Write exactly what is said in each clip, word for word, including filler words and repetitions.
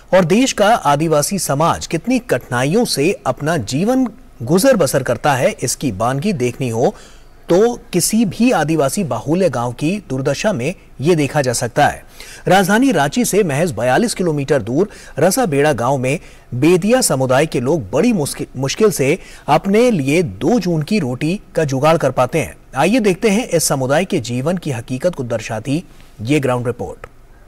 और देश का आदिवासी समाज कितनी कठिनाइयों से अपना जीवन गुजर बसर करता है, इसकी बानगी देखनी हो तो किसी भी आदिवासी बाहुल्य गांव की दुर्दशा में ये देखा जा सकता है। राजधानी रांची से महज बयालीस किलोमीटर दूर रसाबेड़ा गांव में बेदिया समुदाय के लोग बड़ी मुश्किल से अपने लिए दो जून की रोटी का जुगाड़ कर पाते हैं। आइए देखते हैं इस समुदाय के जीवन की हकीकत को दर्शाती ये ग्राउंड रिपोर्ट।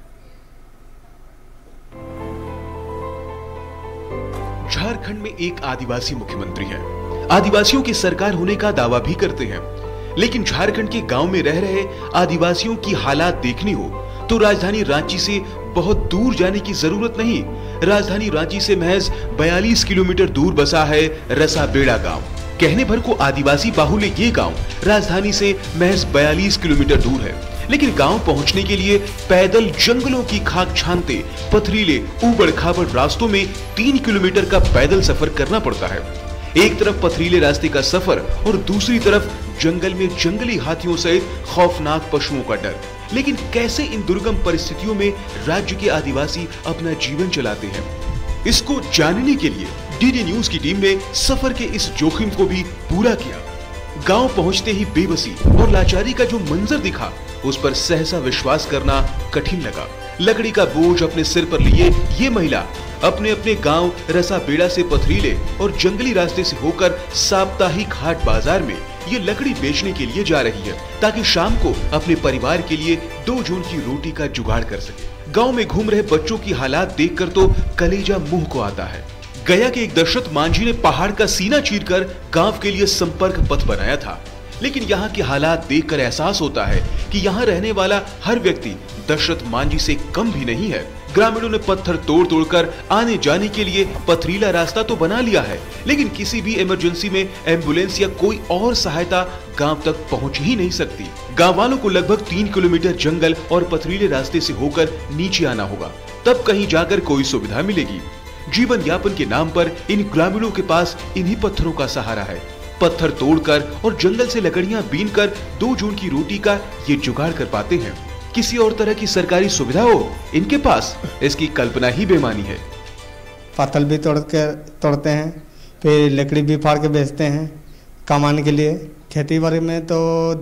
झारखंड में एक आदिवासी मुख्यमंत्री है। आदिवासियों की सरकार होने का दावा भी करते हैं, लेकिन झारखंड के गांव में रह रहे आदिवासियों की हालात देखनी हो तो राजधानी रांची से बहुत दूर जाने की जरूरत नहीं। राजधानी रांची से महज बयालीस किलोमीटर दूर बसा है रसाबेड़ा गांव। कहने भर को आदिवासी बाहुल्य ये गांव राजधानी से महज बयालीस किलोमीटर दूर है, लेकिन गांव पहुंचने के लिए पैदल जंगलों की खाक छानते पथरीले ऊबड़ खाबड़ रास्तों में तीन किलोमीटर का पैदल सफर करना पड़ता है। एक तरफ पथरीले रास्ते का सफर और दूसरी तरफ जंगल में जंगली हाथियों सहित खौफनाक पशुओं का डर। लेकिन कैसे इन दुर्गम परिस्थितियों में राज्य के आदिवासी अपना जीवन चलाते हैं, इसको जानने के लिए डीडी न्यूज की टीम ने सफर के इस जोखिम को भी पूरा किया। गांव पहुंचते ही बेबसी और लाचारी का जो मंजर दिखा, उस पर सहसा विश्वास करना कठिन लगा। लकड़ी का बोझ अपने सिर पर लिए ये महिला अपने अपने गांव रसाबेड़ा से पथरीले और जंगली रास्ते से होकर साप्ताहिक हाट बाजार में ये लकड़ी बेचने के लिए जा रही है, ताकि शाम को अपने परिवार के लिए दो जून की रोटी का जुगाड़ कर सके। गांव में घूम रहे बच्चों की हालात देखकर तो कलेजा मुंह को आता है। गया के एक दशरथ मांझी ने पहाड़ का सीना चीरकर गांव के लिए संपर्क पथ बनाया था, लेकिन यहाँ के हालात देखकर एहसास होता है कि यहाँ रहने वाला हर व्यक्ति दशरथ मांझी से कम भी नहीं है। ग्रामीणों ने पत्थर तोड़ तोड़कर आने जाने के लिए पथरीला रास्ता तो बना लिया है, लेकिन किसी भी इमरजेंसी में एम्बुलेंस या कोई और सहायता गांव तक पहुंच ही नहीं सकती। गांव वालों को लगभग तीन किलोमीटर जंगल और पथरीले रास्ते से होकर नीचे आना होगा, तब कहीं जाकर कोई सुविधा मिलेगी। जीवन यापन के नाम पर इन ग्रामीणों के पास इन्हीं पत्थरों का सहारा है। पत्थर तोड़कर और जंगल से लकड़ियां बीनकर दो जून की रोटी का ये जुगाड़ कर पाते हैं। किसी और तरह की सरकारी सुविधा हो इनके पास, इसकी कल्पना ही बेमानी है। पत्थर भी तोड़ के तोड़ते हैं, फिर लकड़ी भी फाड़ के बेचते हैं कमाने के लिए। खेती बाड़ी में तो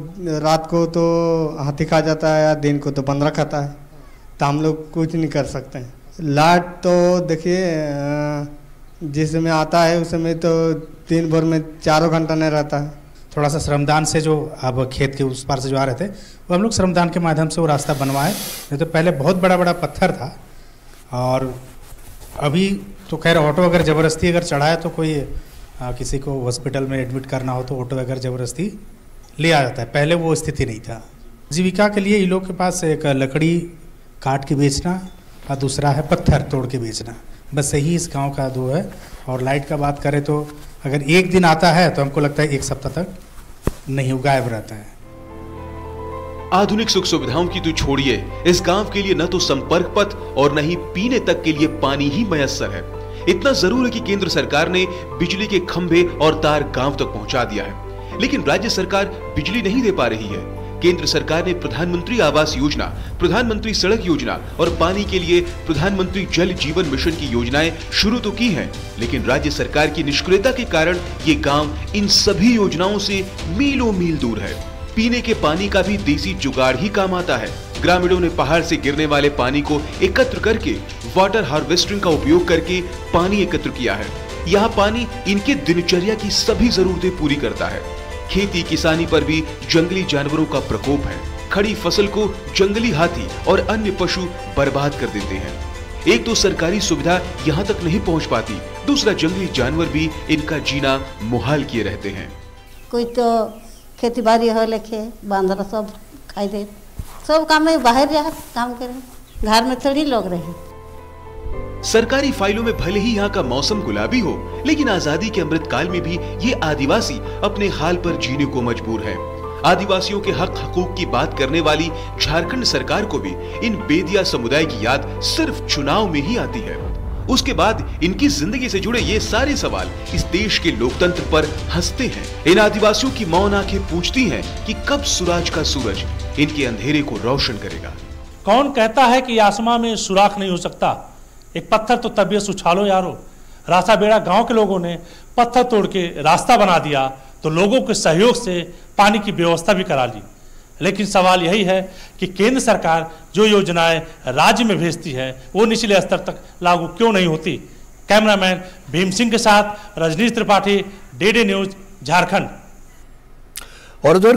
रात को तो हाथी खा जाता है या दिन को तो बंदरा खाता है, तो हम लोग कुछ नहीं कर सकते हैं। लाइट तो देखिए जिस समय आता है उस समय तो दिन भर में चारों घंटा नहीं रहता है। थोड़ा सा श्रमदान से जो अब खेत के उस पार से जो आ रहे थे, वो हम लोग श्रमदान के माध्यम से वो रास्ता बनवाए। नहीं तो पहले बहुत बड़ा बड़ा पत्थर था, और अभी तो खैर ऑटो अगर ज़बरदस्ती अगर चढ़ाए तो कोई आ, किसी को हॉस्पिटल में एडमिट करना हो तो ऑटो अगर ज़बरदस्ती ले आ जाता है। पहले वो स्थिति नहीं था। जीविका के लिए इन लोग के पास एक लकड़ी काट के बेचना और दूसरा है पत्थर तोड़ के बेचना, बस यही इस गांव का दो है। और लाइट का बात करें तो अगर एक दिन आता है तो हमको लगता है एक सप्ताह तक नहीं, गायब रहता है। आधुनिक सुख सुविधाओं की तो छोड़िए, इस गांव के लिए न तो संपर्क पथ और न ही पीने तक के लिए पानी ही मयस्सर है। इतना जरूर है कि केंद्र सरकार ने बिजली के खंभे और तार गांव तक पहुंचा दिया है, लेकिन राज्य सरकार बिजली नहीं दे पा रही है। केंद्र सरकार ने प्रधानमंत्री आवास योजना, प्रधानमंत्री सड़क योजना और पानी के लिए प्रधानमंत्री जल जीवन मिशन की योजनाएं शुरू तो की हैं, लेकिन राज्य सरकार की निष्क्रियता के कारण ये गांव इन सभी योजनाओं से मीलों मील दूर है। पीने के पानी का भी देसी जुगाड़ ही काम आता है। ग्रामीणों ने पहाड़ से गिरने वाले पानी को एकत्र करके वाटर हार्वेस्टिंग का उपयोग करके पानी एकत्र किया है। यहाँ पानी इनके दिनचर्या की सभी जरूरतें पूरी करता है। खेती किसानी पर भी जंगली जानवरों का प्रकोप है। खड़ी फसल को जंगली हाथी और अन्य पशु बर्बाद कर देते हैं। एक तो सरकारी सुविधा यहाँ तक नहीं पहुँच पाती, दूसरा जंगली जानवर भी इनका जीना मुहाल किए रहते हैं। कोई तो खेती बाड़ी हो लेके बांदरा सब खाई दे, सब काम में बाहर जा काम करे, घर में थोड़ी लोग रहे। सरकारी फाइलों में भले ही यहाँ का मौसम गुलाबी हो, लेकिन आजादी के अमृत काल में भी ये आदिवासी अपने हाल पर जीने को मजबूर है। आदिवासियों के हक हकूक की बात करने वाली झारखंड सरकार को भी इन बेदिया समुदाय की याद सिर्फ चुनाव में ही आती है। उसके बाद इनकी जिंदगी से जुड़े ये सारे सवाल इस देश के लोकतंत्र पर हंसते हैं। इन आदिवासियों की मौन आंखें पूछती हैं कि कब सूरज का सूरज इनके अंधेरे को रोशन करेगा। कौन कहता है कि आसमां में सुराख नहीं हो सकता? एक पत्थर तो तबीयत उछालो यारो। रासाबेड़ा गांव के लोगों ने पत्थर तोड़ के रास्ता बना दिया तो लोगों के सहयोग से पानी की व्यवस्था भी करा ली। लेकिन सवाल यही है कि केंद्र सरकार जो योजनाएं राज्य में भेजती है वो निचले स्तर तक लागू क्यों नहीं होती। कैमरामैन भीम सिंह के साथ रजनीश त्रिपाठी, डीडी न्यूज, झारखंड। और उधर